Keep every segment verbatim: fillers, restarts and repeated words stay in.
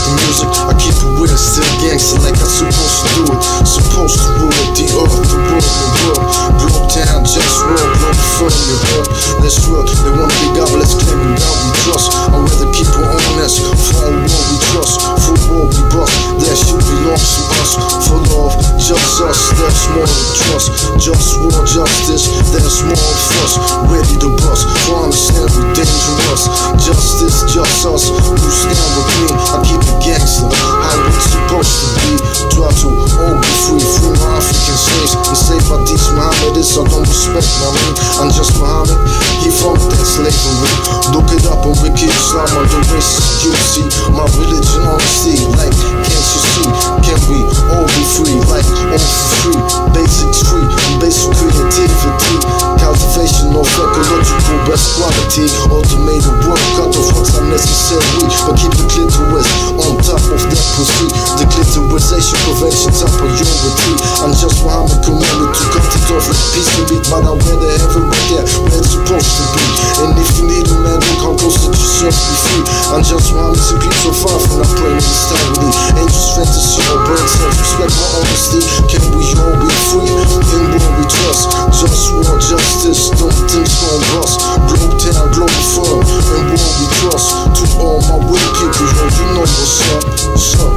the music, I keep it with it, still gangster like I'm supposed to do it. Supposed to rule it, the earth, the world, the world. Globe town, just roll, globe firm, you heard. Let's work, they wanna be God, but let's claim it down, we trust. I'd rather keep it honest, for all war we trust. For war we bust, that shit belongs to us. For love, just us, there's more to trust. Just war, justice, there's more of us. Ready to bust, for understand we're dangerous. Justice, just us, who stand with me. I keep it gangster, how it's supposed to be. Try to all be free, free my African slaves. And say by these Mohammedists, I don't respect my mean. I'm just Muhammad, he from that slavery. Look it up on Wiki Islam, on the racist, you see. My religion on the sea, like, can't you see? Can we all be free, like, all for free? Basics free, basic creativity. Cultivation of ecological best quality. Automated work, cut off what's unnecessary. But keep the clitoris on top of that pussy. The clitorisation prevention top priority. I'm just Muhammad commanded to cut it off like peace can be. But I'm where the heaven right there, where it's supposed to be. And if you need a man, don't come close to yourself, be free. I'm just Muhammad, to be so far from not playing with stability. Angels, fantasy, or birds, self-respect, my honesty. Can we all be free? In what we trust. Just war, justice, don't think gon' bust. Globe town, global firm, and what we trust. To all my real people, yo, you know what's up, what's up.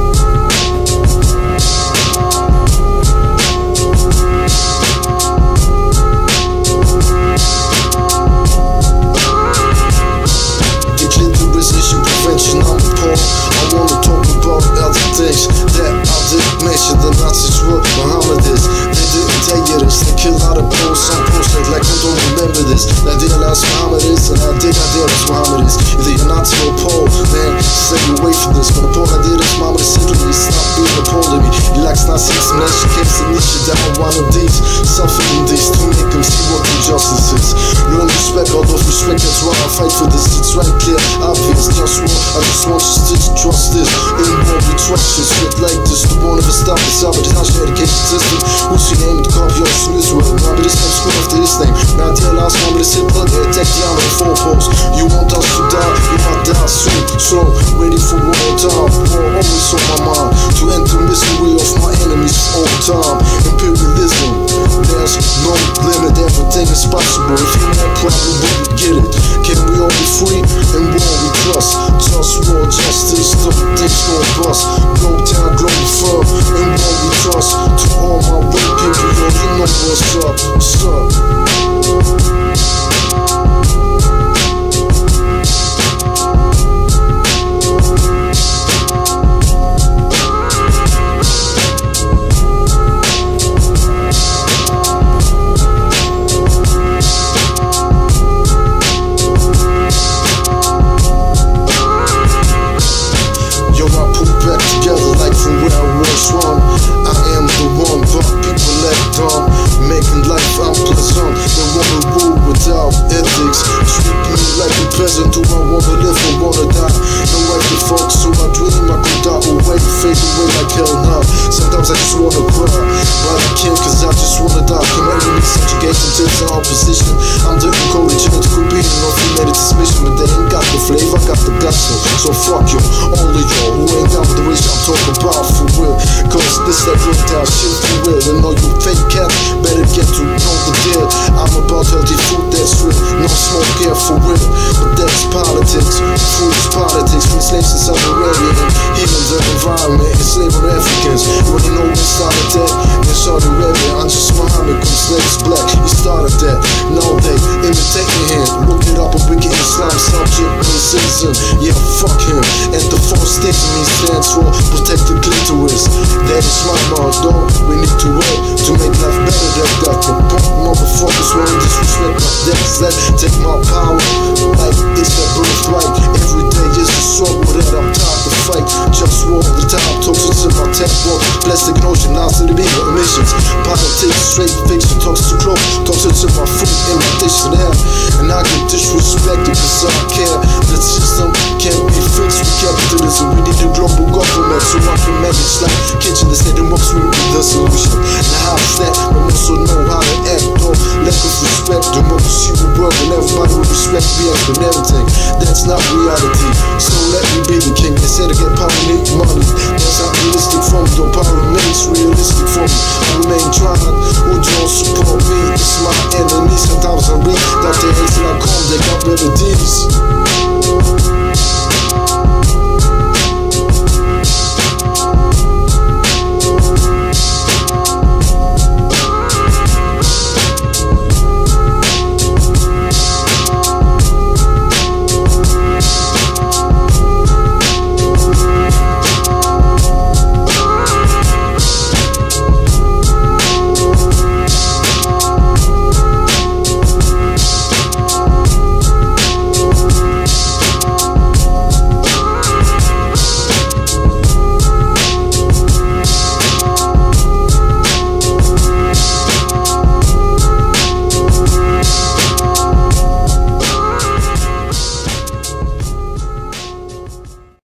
The clitorisation prevention, I'm appalled. I wanna talk about other things that I didn't mention. The Nazis were Mohammedists. They didn't tell you this. They kill out of posts, some posts like I don't remember this. That they realize Mohammedists, and I did not realize Mohammedists. Either you're Nazi or Pole, man, stay away from this. When the Pole I did this, Mohammed Italy, stop being a Pole to me. He likes Nazis, man, she keeps the niche down one of these. Suffering these to make them see what injustice is. Learn respect, all those respect, that's why I fight for this. It's right clear, obvious, just war. I just want you to trust this. In war we trust shit, shit like this. The war never stop, it's out, but it's not your education system. Who's your aim to copy us from Israel? Now but this comes school after this name. Now dear last one, but it's Hitler, they attack the army on four posts. You want us to die, you might die soon. So, ready for war time, war always on my mind. To end the misery of my enemies for all time. Imperialism, there's no limit, everything is possible. If you want problem, we would get it. Can we all be free? And war we trust. Just war, justice, don't think gon' bust. Globe town, global firm, and war we trust. To all my real people, yo, you know what's up, what's up. Making life unpleasant, they wanna rule without ethics. Treat me like a peasant, do I wanna live or wanna die? No way to fuck, so I dream I could die away, fade away like hell now. Sometimes I just wanna cry, but I can't cause I just wanna die. Commanding me subjugation to the opposition. I'm the encouraging to compete in no female dismission. But they ain't got the flavor, I got the gusto. So fuck you, all of y'all who ain't down with the rich I'm talking about for real. Cause this that real down shit for real. And all you fake cats better get to know the deal. I'm about healthy food that's real, no smoke here for real. But that's politics, food is politics. Free slaves in Saudi Arabia and healing the environment, enslaving Africans. You already know we started that in Saudi Arabia. I'm just Muhammad, cause slaves black, he started that. Now they imitating him, look it up on Wiki Islam, subject and citizen. Yeah, fuck him. And the false thing to me stands for protect the clitoris. That is my motto, we need to work to make life better than that. The punk motherfuckers won't disrespect my decks that take my power like it's that birthright. Every day is a struggle that I'm tired to fight. Just war all the time, toxins in my tech work. Plastic and ocean, now to the bigger emissions. Politics, straight fiction, talks too close. Toxins in my food, in my dish and air. And I get disrespected cause I care. The system can't be fixed with capitalism. We need a global government so I can manage like kitchen. The state works with the solution. Now how's that? But also know how to act though. Lack of respect, democracy will work and everybody will respect me and everything. That's not reality. So let me be the king. Instead of getting